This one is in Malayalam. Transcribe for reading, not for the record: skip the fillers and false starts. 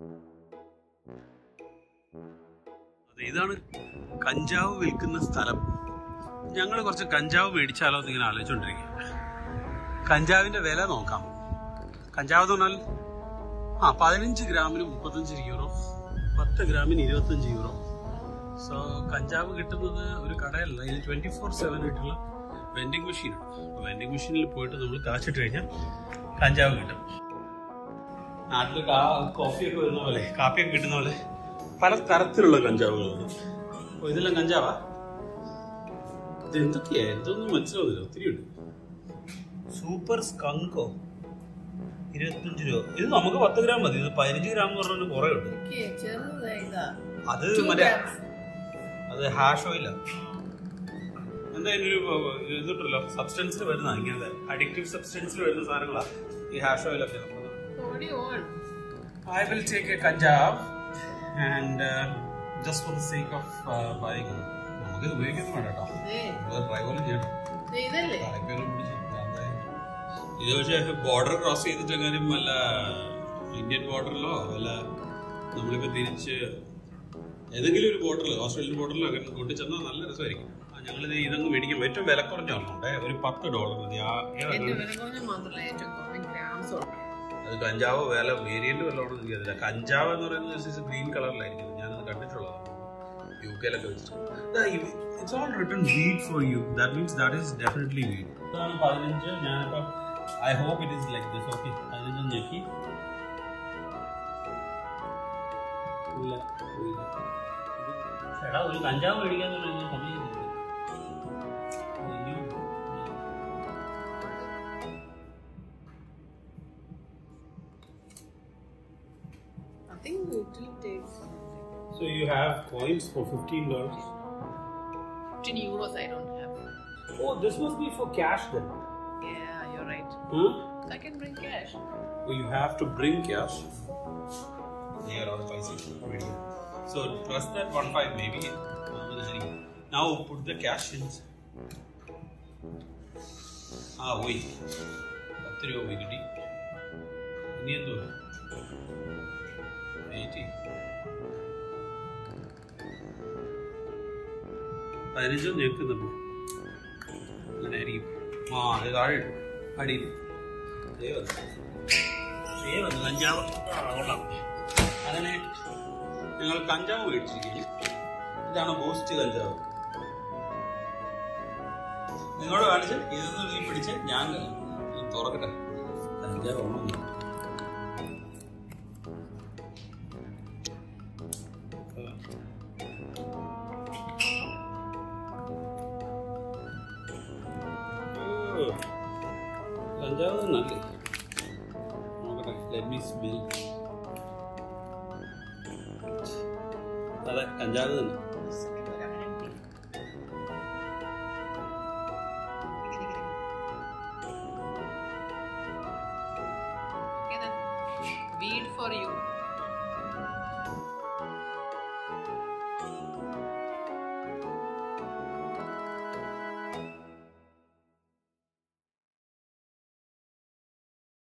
ഇതാണ് കഞ്ചാവ് വിൽക്കുന്ന സ്ഥലം. ഞങ്ങൾ കുറച്ച് കഞ്ചാവ് മേടിച്ചാലോ എന്ന് ഇങ്ങനെ ആലോചിച്ചുകൊണ്ടിരിക്കുക. കഞ്ചാവിന്റെ വില നോക്കാം. കഞ്ചാവ് എന്ന് പറഞ്ഞാൽ 15 ഗ്രാമിന് 35 യൂറോ, 10 ഗ്രാമിന് 25 യൂറോ. സോ കഞ്ചാവ് കിട്ടുന്നത് ഒരു കടയല്ല, ഇത് 24/7 ആയിട്ടുള്ള വെൻഡിങ് മെഷീനാണ്. വെൻഡിങ് മെഷീനിൽ പോയിട്ട് നമ്മൾ കാശിട്ട് കഴിഞ്ഞാൽ കഞ്ചാവ് കിട്ടും. നാട്ടിൽ കോഫിയൊക്കെ വരുന്ന പോലെ, കാപ്പിയൊക്കെ കിട്ടുന്ന പോലെ പല തരത്തിലുള്ള കഞ്ചാവുകളുണ്ട്. അപ്പോൾ ഇതെല്ലാം കഞ്ചാവാ? ഇത് എന്തൊക്കെയാ? എന്തൊന്നും മനസ്സിലാവുന്നില്ല. ഒത്തിരി ഉണ്ട്. സൂപ്പർ സ്കങ്കോ 25 രൂപ. ഇത് നമുക്ക് 10 ഗ്രാം മതി. ഇത് 15 ഗ്രാം എന്ന് പറഞ്ഞാൽ കുറെ ഉണ്ട്. അത് മറ്റേ അത് ഹാഷ് ഓയിലാ. എന്തായാലും ഒരു ഇതിട്ടല്ലോ, സബ്സ്റ്റൻസിൽ വരുന്ന ഇങ്ങനത്തെ അഡിക്റ്റീവ് സബ്സ്റ്റൻസിൽ വരുന്ന സാധനങ്ങളാ ഈ ഹാഷ് ഓയിലൊക്കെ. I will take a Kanjav and just for the sake of buying. നമുക്ക് ഇത് ഉപയോഗിക്കുന്നു വേണ്ട കേട്ടോ, ട്രൈ പോലും ചെയ്യണം. ഇത് പക്ഷേ ബോർഡർ ക്രോസ് ചെയ്തിട്ടെങ്ങാനും വല്ല ഇന്ത്യൻ ബോർഡറിലോ വല്ല നമ്മളിപ്പോ തിരിച്ച് ഏതെങ്കിലും ഒരു ബോർഡറിൽ, ഓസ്ട്രേലിയൻ ബോർഡറിലോ അങ്ങനെ കൊണ്ടുചെന്നാൽ നല്ല രസമായിരിക്കും. ഞങ്ങളിത് ഇതങ്ങ് മേടിക്കും. ഏറ്റവും വില കുറഞ്ഞ ഒരെണ്ണമുണ്ട്, ഒരു $10 മതി. അത് കഞ്ചാവ് വില വേരിയന്റ് വല്ലതും എനിക്കറിയില്ല. കഞ്ചാവ് എന്ന് പറയുന്നത് ഗ്രീൻ കളറിലായിരിക്കും. ഞാനത് കണ്ടിട്ടുള്ളതാണ് UK-ലൊക്കെ വെച്ചിട്ട്. It's all written weed for you. That means that is definitely weed. ഇതാണ് 15. ഞാനിപ്പോൾ I hope it is like this. Okay, 15 ഞെക്കി. ഇല്ല, എടാ ഒരു കഞ്ചാവ് മേടിക്കാന്ന് പറയുന്നത് സമയം. I think it will take. So you have coins for $15? 15 euros I don't have. Oh, this must be for cash then. Yeah, you're right. I can bring cash. Oh, you have to bring cash. They are all spicy. So press that 15 maybe. Now put the cash in. Wait. 10 രൂപ കിട്ടി. ഇനി എന്തോ 80. 15 ഞെക്കുന്നുണ്ട്. അങ്ങനെ ആയിരിക്കും. അത് താഴെ അടിയിൽ കഞ്ചാവ് കൊള്ളാം. അങ്ങനെ ഞങ്ങൾ കഞ്ചാവ് മേടിച്ചിരിക്കുന്നു. ഇതാണ് ബൂസ്റ്റ് കഞ്ചാവ്. നിങ്ങളോട് കാണിച്ച് ഇതൊന്ന് നീ പിടിച്ച് ഞാൻ തുറക്കട്ടെ. കഞ്ചാവ് ഒന്നും കഞ്ചാവ് നല്ലേ. നോക്കട്ടെ, ലെറ്റ് മീ സ്മെൽ. അതെ, കഞ്ചാവ് തന്നെ.